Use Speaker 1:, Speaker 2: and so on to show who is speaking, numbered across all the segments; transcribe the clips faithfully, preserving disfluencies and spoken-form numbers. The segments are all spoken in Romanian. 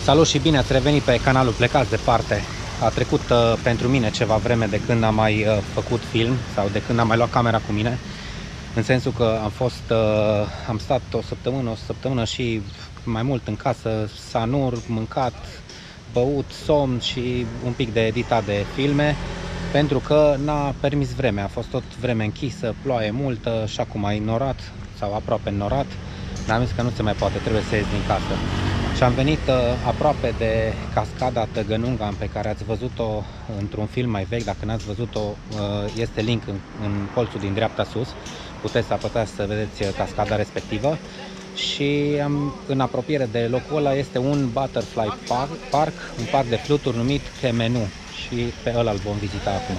Speaker 1: Salut și bine ați revenit pe canalul Plecați Departe. A trecut uh, pentru mine ceva vreme de când am mai uh, făcut film sau de când am mai luat camera cu mine. În sensul că am fost, uh, am stat o săptămână, o săptămână și mai mult în casă, sanur, mâncat, băut, somn și un pic de editat de filme. Pentru că n-a permis vremea, a fost tot vreme închisă, ploaie multă și acum a ignorat sau aproape înnorat. Dar am zis că nu se mai poate, trebuie să ies din casă. Și am venit uh, aproape de cascada Tăgănungan, pe care ați văzut-o într-un film mai vechi. Dacă n-ați văzut-o, uh, este link în, în colțul din dreapta sus. Puteți să apăsați să vedeți cascada respectivă. Și am, în apropiere de locul ăla este un butterfly park, park un parc de fluturi numit Kemenu. Și pe ăla îl vom vizita acum.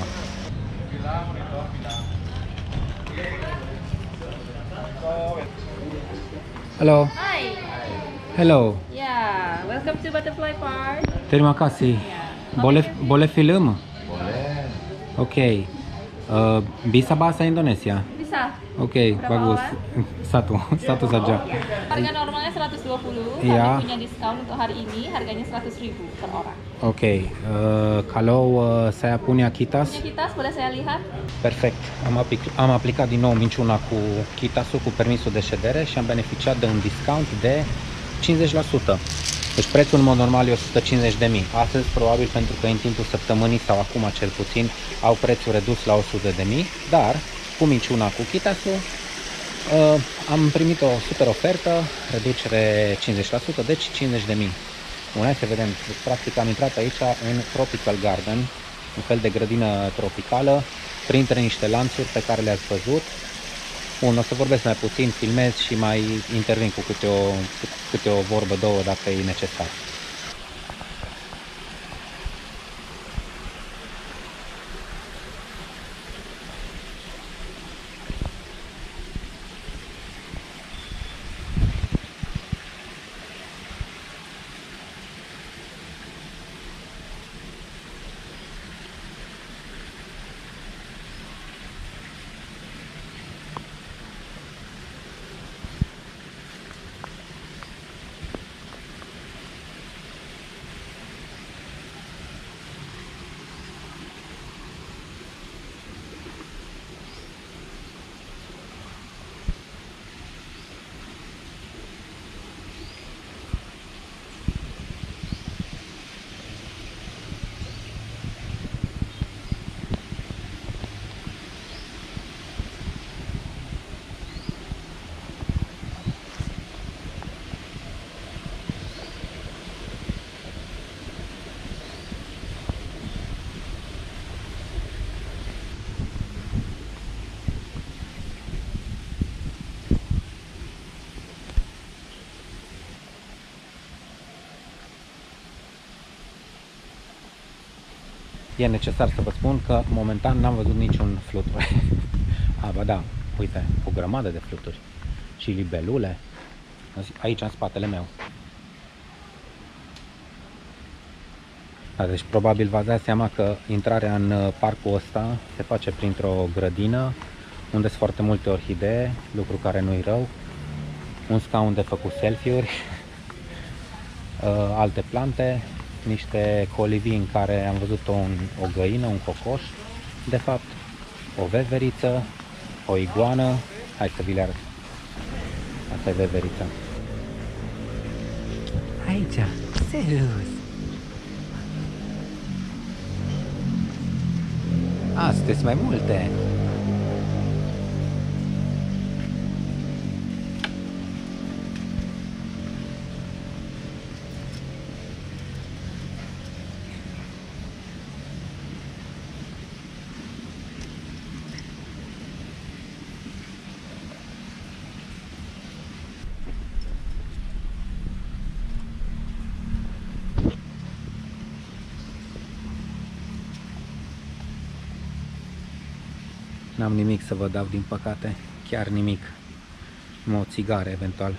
Speaker 1: Hello.
Speaker 2: Hi.
Speaker 1: Hello.
Speaker 2: Yeah, welcome to Butterfly Park.
Speaker 1: Terima kasih.
Speaker 2: Yeah.
Speaker 1: Boleh boleh film?
Speaker 3: Boleh.
Speaker 1: Ok. Uh, bisa bahasa Indonesia?
Speaker 2: Bisa.
Speaker 1: Ok,
Speaker 2: Berapa
Speaker 1: bagus.
Speaker 2: orang?
Speaker 1: Satu, satu saja.
Speaker 2: Harga normalnya seratus dua puluh,
Speaker 1: Iya.
Speaker 2: tapi punya diskon untuk hari ini harganya seratus ribu per orang.
Speaker 1: Ok. Uh, kalau uh, saya punya kitas,
Speaker 2: Punya kitas boleh saya lihat?
Speaker 1: perfect. Am, aplic am aplicat din nou minciuna cu kitasul, cu permisul de ședere și am beneficiat de un discount de cincizeci la sută. Deci prețul în mod normal e o sută cincizeci de mii. Astăzi, probabil pentru că în timpul săptămânii sau acum cel puțin, au prețul redus la o sută de mii, dar cu minciuna cu kitasul uh, am primit o super ofertă, reducere cincizeci la sută, deci cincizeci de mii. Bun, hai să vedem. Practic am intrat aici în Tropical Garden, un fel de grădină tropicală, printre niște lanțuri pe care le-ați văzut. Bun, o să vorbesc mai puțin, filmez și mai intervin cu câte o, câte o vorbă, două, dacă e necesar. E necesar să vă spun că momentan n-am văzut niciun flutur. A, ba da, uite, o grămadă de fluturi și libelule aici în spatele meu. Da, deci probabil v-ați dat seama că intrarea în parcul ăsta se face printr-o grădină unde sunt foarte multe orhidee, lucru care nu-i rău, un scaun de făcut selfie-uri, alte plante, niște colivii în care am văzut o, o găină, un cocoș, de fapt, o veveriță, o iguană. Hai să vi le arăt. Asta e veverița. Aici, serios. A, sunteți mai multe. N-am nimic să vă dau, din păcate, chiar nimic. Numai o țigară, eventual.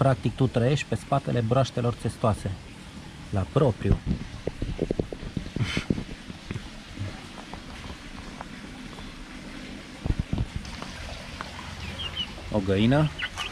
Speaker 1: practic tu trăiești pe spatele broaștelor țestoase. La propriu. O găină.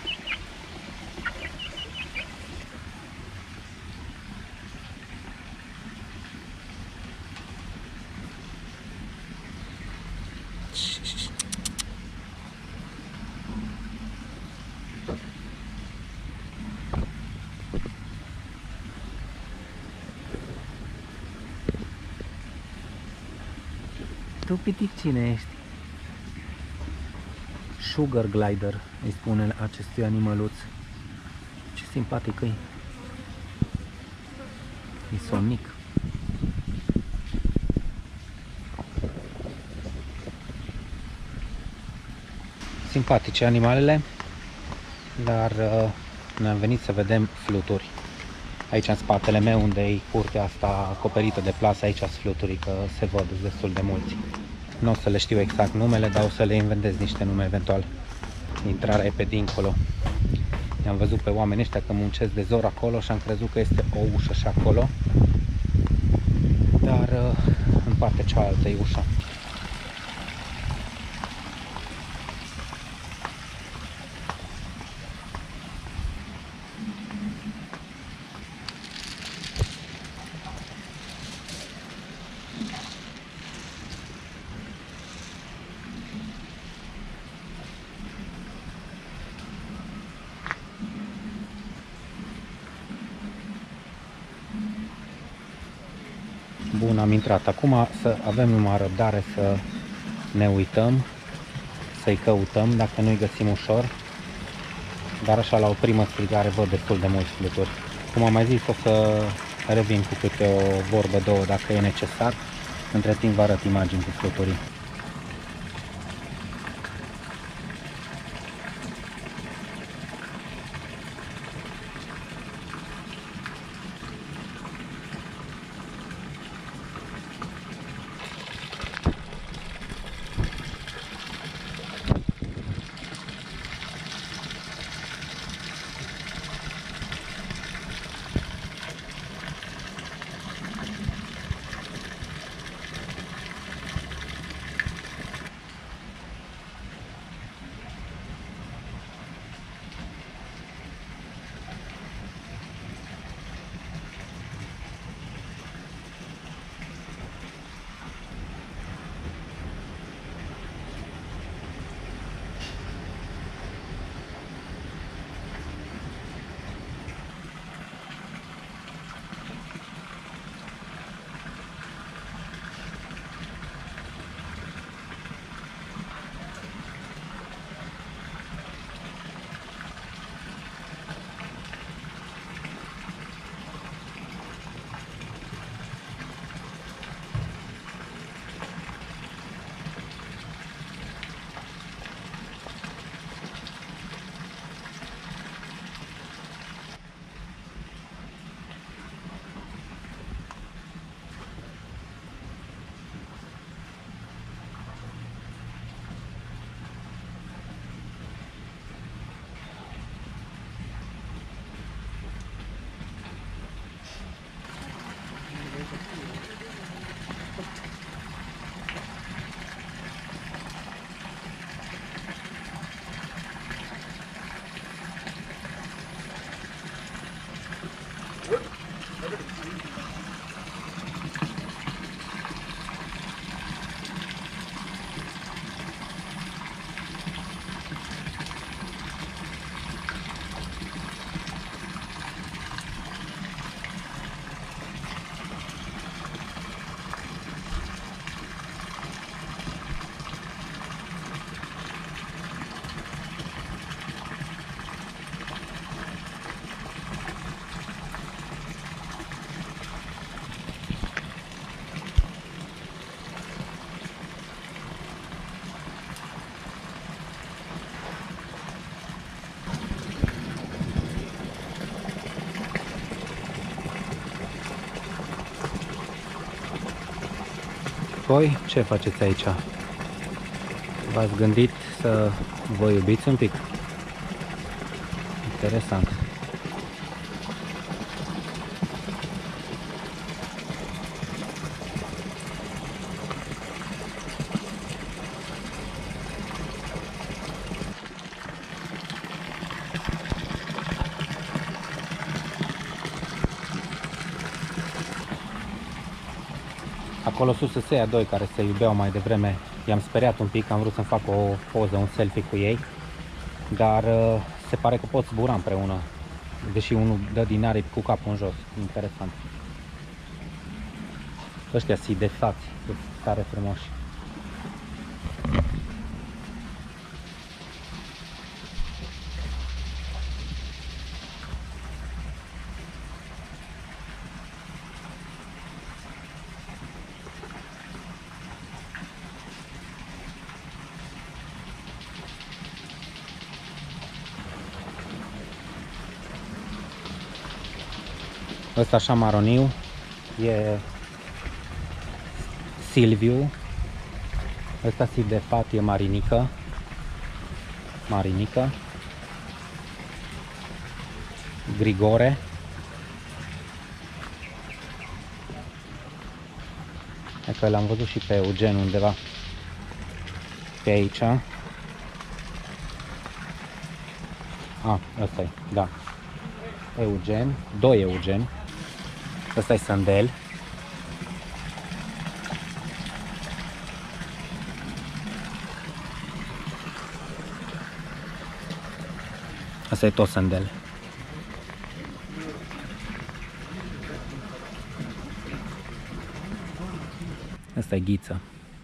Speaker 1: Tu, pitic, cine ești? Sugar glider, îi spune acestui animăluț. Ce simpatic e. E somnic. Simpatice animalele, dar uh, ne-am venit să vedem fluturi. Aici în spatele meu, unde e curtea asta acoperită de plasă, aici sunt fluturii, că se văd destul de mulți. Nu o să le știu exact numele, dar o să le inventez niște nume eventual. Intrarea e pe dincolo. I-am văzut pe oamenii ăștia că muncesc de zor acolo și am crezut că este o ușă și acolo. Dar în partea cealaltă e ușa. Bun, am intrat. Acum să avem numai răbdare să ne uităm, să-i căutăm, dacă nu-i găsim ușor. Dar așa, la o primă strigare, văd destul de mulți fluturi. Cum am mai zis, o să revin cu câte o vorbă, două, dacă e necesar. Între timp vă arăt imagini cu fluturii. Voi ce faceți aici? V-ați gândit să vă iubiți un pic? Interesant. Acolo sus sunt ăia doi care se iubeau mai devreme. I-am speriat un pic, am vrut să-mi fac o poză, un selfie cu ei. Dar uh, se pare că pot zbura împreună. Deși unul dă din aripi cu capul în jos. Interesant. Ăștia sidesați, sunt tare frumoși. Ăsta așa maroniu e Silviu. Ăsta sidefat e Marinică. Marinică. Grigore. E că l-am văzut și pe Eugen undeva pe aici. A, ăsta e, da. Eugen, doi Eugen. Ăsta e Sandel. Asta e tot Sandel. Asta e Ghiță.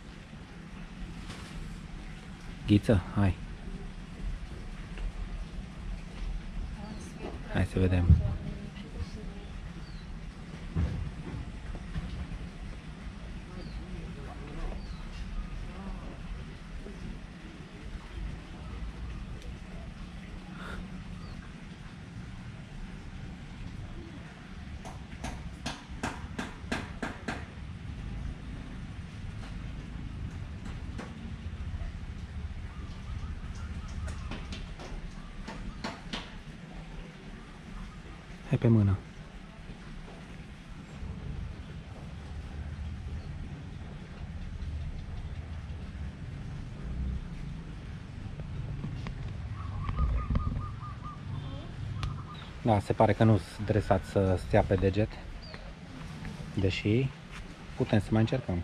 Speaker 1: Ghiță, hai. Hai să vedem. Hai pe mână. Da, se pare că nu sunt dresați să stea pe deget. Deși putem să mai încercăm.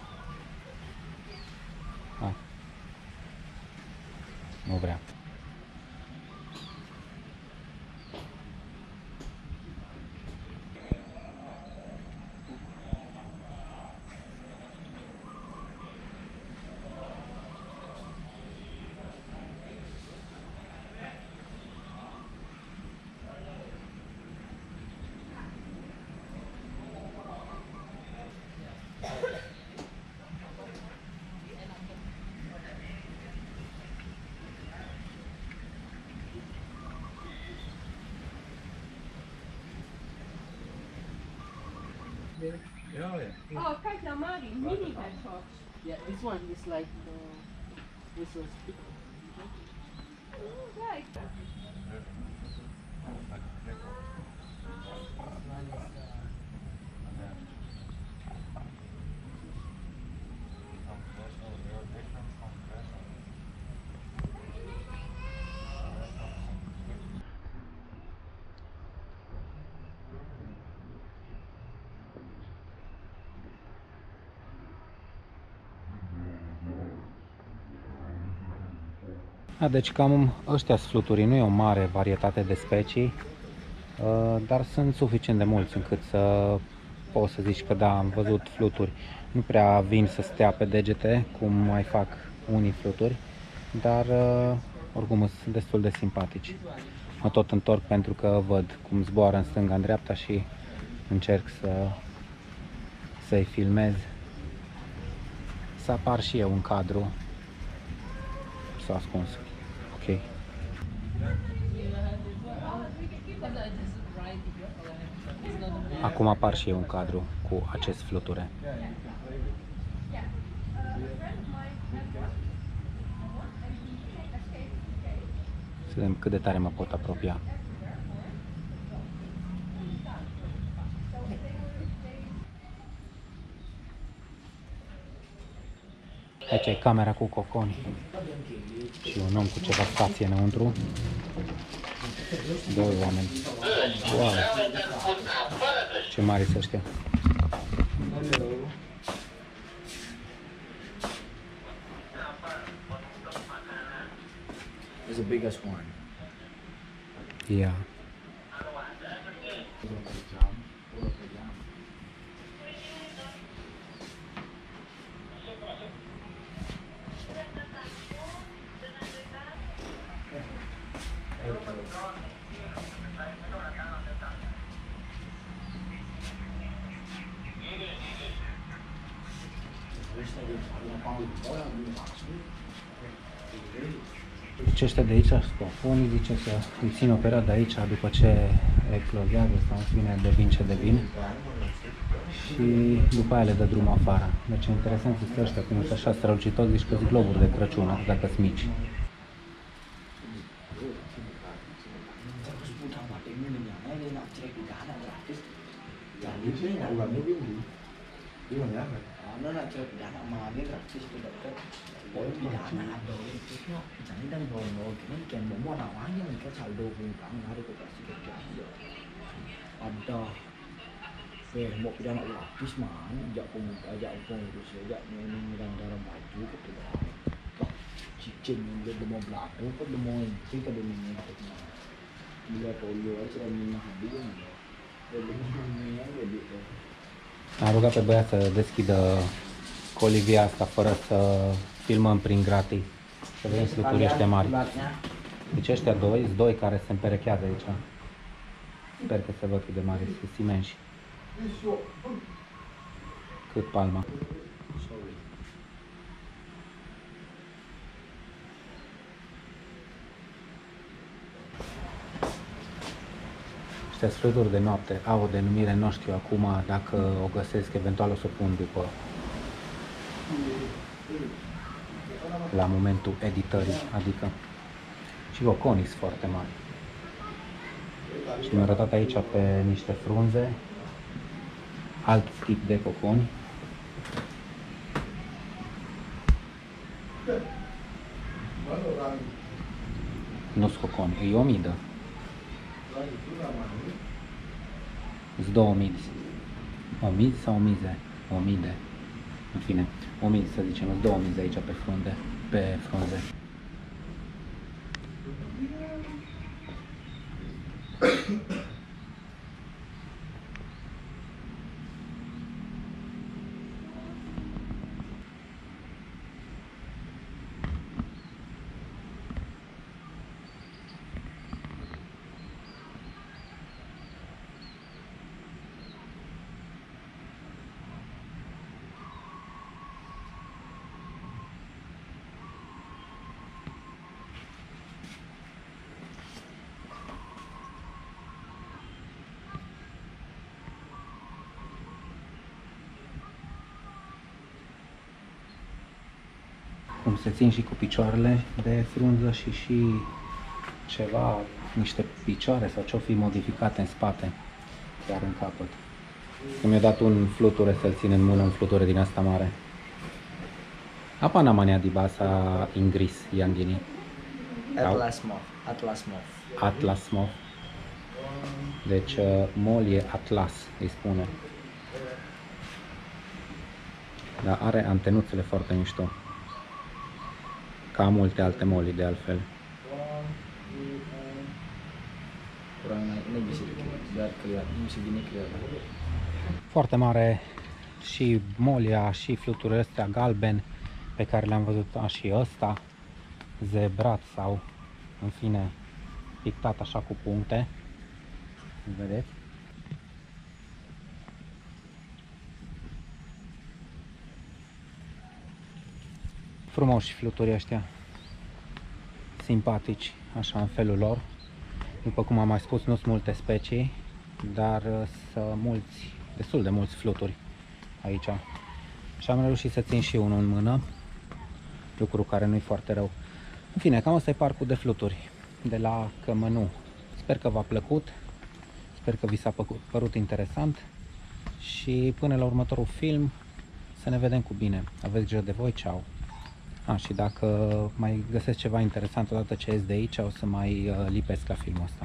Speaker 1: Ah. Nu vrea.
Speaker 3: Ja, ja.
Speaker 2: Oh, kijk nou Mari, mini hedgehog.
Speaker 4: Yeah, this one is like uh, this was big.
Speaker 2: Kijk.
Speaker 1: A, deci cam ăștia sunt fluturii, nu e o mare varietate de specii, dar sunt suficient de mulți încât să poți să zici că da, am văzut fluturi. Nu prea vin să stea pe degete, cum mai fac unii fluturi, dar oricum sunt destul de simpatici. Mă tot întorc pentru că văd cum zboară în stânga, în dreapta și încerc să să-i filmez. Să apar și eu în cadru. S-a ascuns. Ok. Acum apar și eu în cadru cu acest fluture. Să vedem cât de tare mă pot apropia. Aici e camera cu coconi și un om cu ceva spație înăuntru. Doi oameni. Wow! Ce mari sunt ăștia!
Speaker 3: the biggest one.
Speaker 1: Yeah. Deci ăștia de aici, unii zice să îi țin o perioadă aici după ce eclozează sau în fine devin ce devin și după aia le dă drumul afară. Deci interesant este ăștia, cum sunt așa strălucitori, zici că zic globuri de Crăciun, atât dacă sunt mici.
Speaker 3: Nó là chơi bị đá mà biết là chơi bị đá mỗi bị đá là đồ nó chẳng đang ngồi ngồi cái kèm một món nào hóa nhưng mình cái xài đồ vùng cảng nó đi cũng sẽ được ada về một cái nó là cái mà dạo cùng ở dạo cùng rồi sẽ dạo nên đang đang làm bài chú cái từ đó chỉ trình lên đồ mông lạc nó có đồ mông chỉ có đồ mình học mà bây giờ tôi lừa cho mình học biết mà rồi mình nghe về bị rồi.
Speaker 1: Am rugat pe băiat să deschidă colivia asta fără să filmăm prin gratis. Să vedem sluturile ăștia mari. Deci ăștia doi, sunt doi care se împerechează aici. Sper că se văd cât de mari sunt imensi. Cât palma. Ăștia fluturi de noapte au o denumire, nu știu acum, dacă o găsesc, eventual o să o pun după la momentul editării, adică și coconii sunt foarte mari. Și mi-a arătat aici pe niște frunze alt tip de coconi. Nu-s coconi, e omidă. Sunt două omizi. Omizi sau omize? Omide. În fine, omizi să zicem, sunt două omizi aici pe frunze. Pe frunze. Cum se țin și cu picioarele de frunză și și ceva, niște picioare sau ce-o fi modificate în spate, chiar în capăt. Mi-a dat un fluture să-l țin în mână, un fluture din asta mare. Apa nama ni adibasa Inggris yang gini?
Speaker 3: Atlas moth, Atlas moth.
Speaker 1: Atlas moth. Deci mol e atlas, îi spune. Dar are antenuțele foarte mișto. Ca multe alte moli de altfel. Foarte mare și molia și fluturile astea galben pe care le-am văzut, și ăsta zebrat sau în fine pictat așa cu puncte. Vedeți? Frumoși fluturii ăștia, simpatici, așa în felul lor. După cum am mai spus, nu sunt multe specii, dar sunt mulți, destul de mulți fluturi aici. Și am reușit să țin și unul în mână, lucru care nu e foarte rău. În fine, cam asta e parcul de fluturi de la Cămănu. Sper că v-a plăcut, sper că vi s-a părut interesant și până la următorul film să ne vedem cu bine. Aveți grijă de voi, ceau! A, și dacă mai găsesc ceva interesant odată ce ies de aici, o să mai uh, lipesc la filmul ăsta.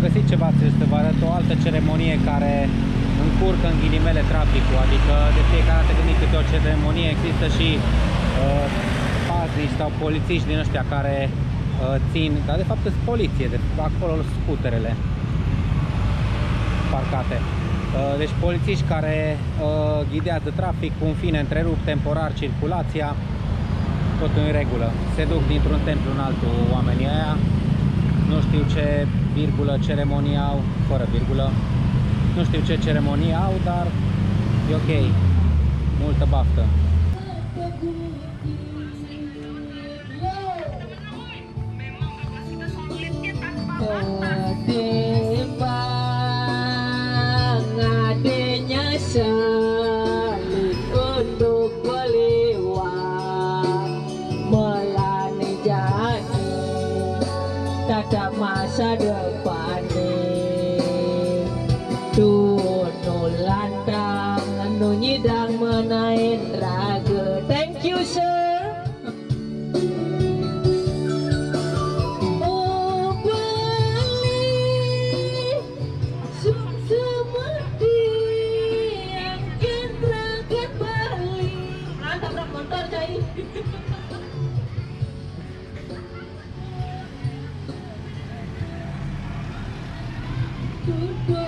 Speaker 1: găsit ceva să vă arăt o altă ceremonie care încurcă în ghilimele traficul, adică de fiecare dată când e câte o ceremonie există și uh, paziști sau polițiști din ăștia care uh, țin, dar de fapt sunt poliție, de acolo scuterele parcate. Uh, deci polițiști care uh, ghidează traficul, în fine întrerup temporar circulația, totul în regulă. Se duc dintr-un templu în altul oamenii aia. Nu știu ce virgulă ceremonie au, fără virgulă. Nu știu ce ceremonie au, dar e ok. Multă baftă.
Speaker 2: Adanya saling untuk berlewat melani jadi tak masa depan Dono lantang anu nyidang menaik raga. Thank you sir. Good.